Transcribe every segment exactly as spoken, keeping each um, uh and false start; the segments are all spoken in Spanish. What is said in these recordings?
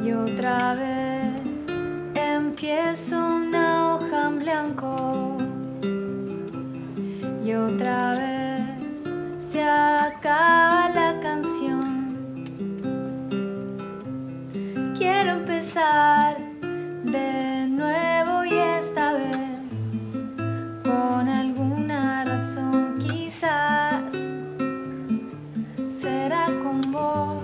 Y otra vez empiezo una hoja en blanco. Y otra vez se acaba la canción. Quiero empezar de nuevo y esta vez con alguna razón, quizás será con vos.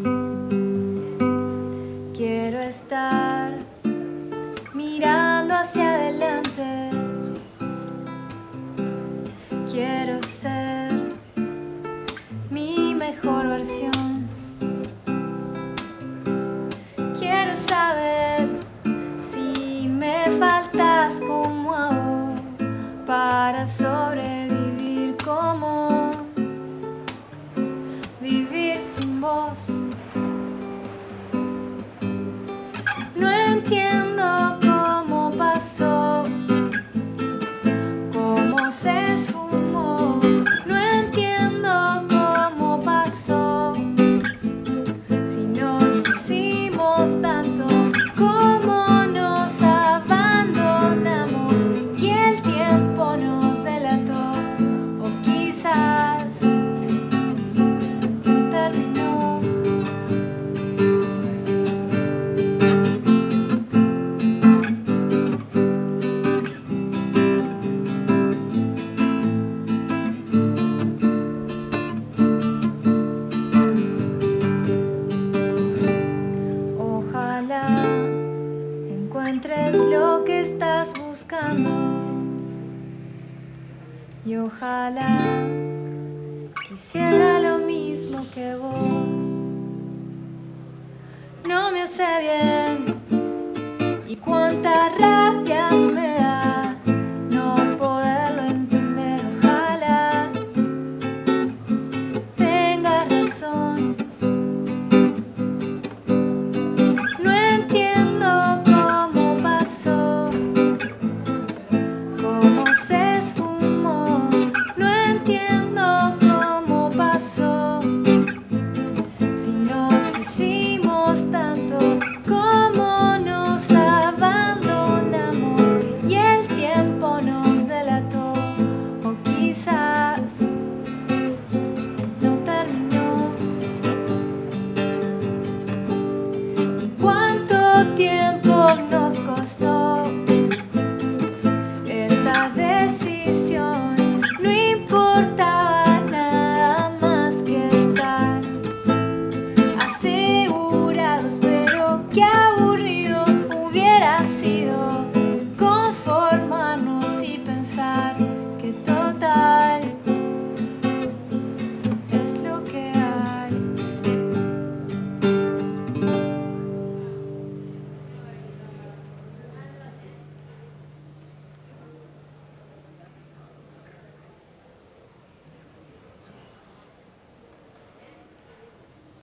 Quiero estar mirando hacia adelante. Quiero ser mi mejor versión. Quiero saber si me faltas como hago para sobrevivir, como vivir sin vos. No entiendo cómo pasó, cómo se esfumó. No entiendo cómo pasó, si nos quisimos tanto, cómo nos abandonamos y el tiempo nos delató. O quizás no terminó. Ojalá encuentres lo que estás buscando y ojalá quisiera lo mismo que vos. No me hace bien y cuánta rabia